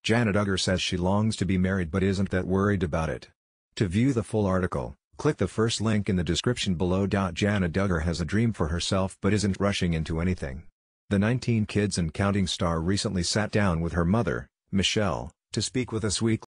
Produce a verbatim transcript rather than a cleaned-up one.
Jana Duggar says she longs to be married but isn't that worried about it. To view the full article, click the first link in the description below. Jana Duggar has a dream for herself but isn't rushing into anything. The nineteen kids and counting star recently sat down with her mother, Michelle, to speak with Us Weekly.